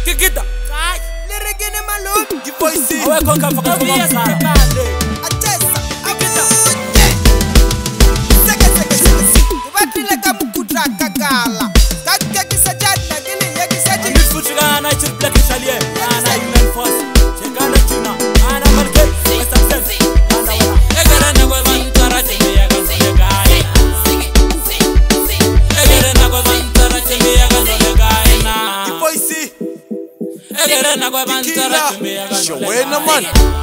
Kikita. Lirigini malum. Kipoisi. Awe konka faka kumamsa. Atesa. Kikita. Sege. Kubatile kamukutra kagala. Kake kisajana gili ye kisaji. Nifuchika na chirpla kishalie. Ana human force. Chekana china. Ana malke. Success. Ana wala. Egara na kwa mantara chimi ya kanzole gai. Egara na kwa mantara chimi ya kanzole gai na. Kipoisi. Egara na kwa mantara chimi ya kanzole gai. Showena man.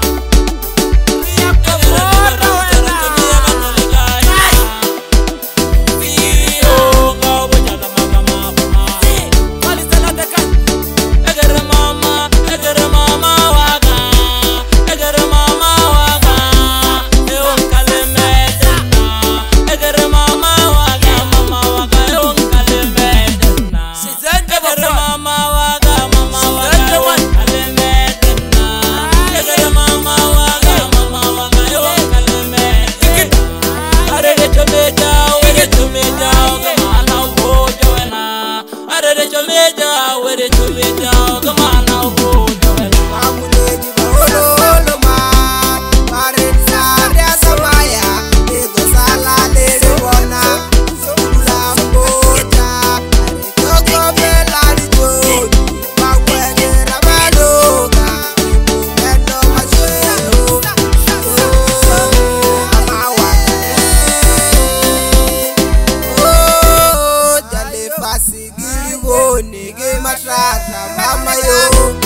Mama yo.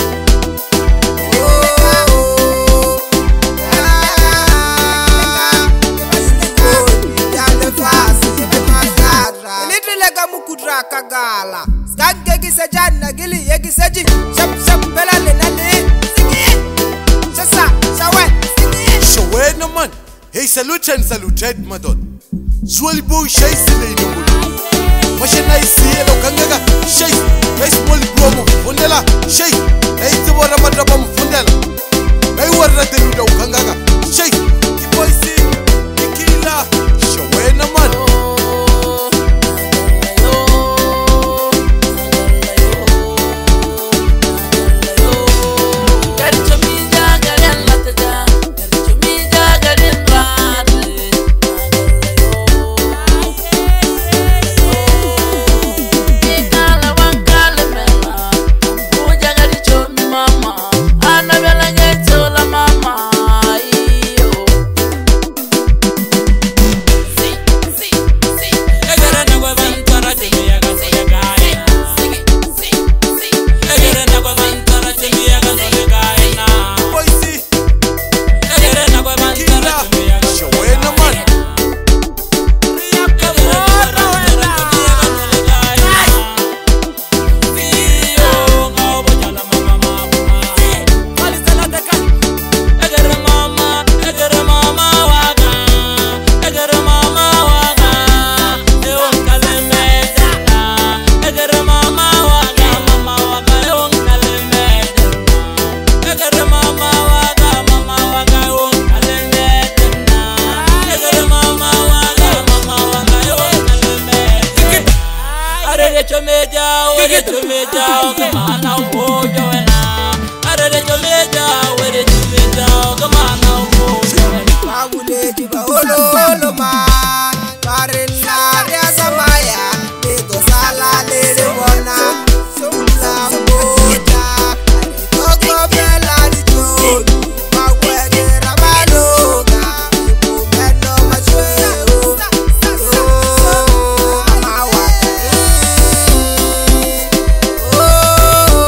Kagala skagge gisajana gili ye gisaji shap shap belale nale sigi sasa sawe Showena man. Hey salute and saluted madon. Swali boy shay sile no. Mashina isielo kangaga shay. Hey small bro mo fundela shay. Hey tibora madaba mo fundela. Hey warra deluda kangaga shay. Kipoisi kikila Showena man. Oh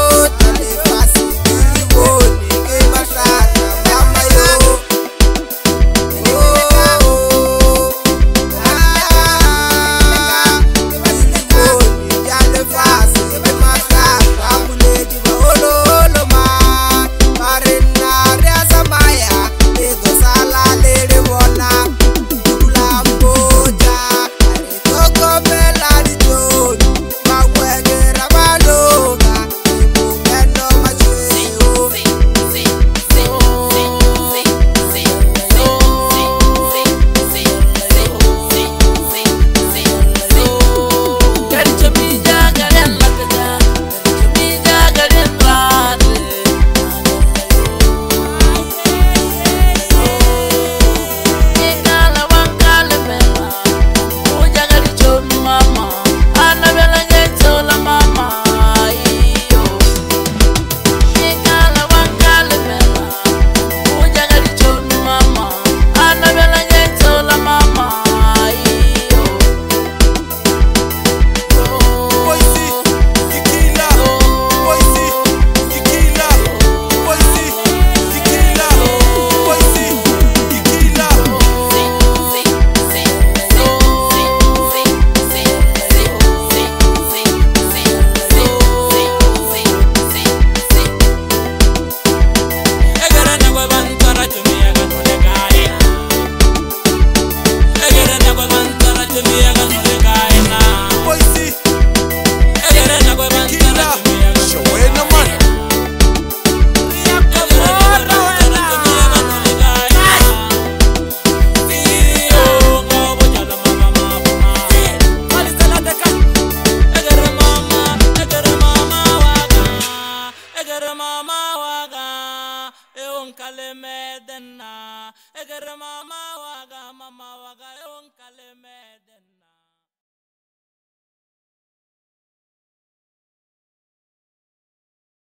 kalemedena. Egere mama waga, yon kalemedena.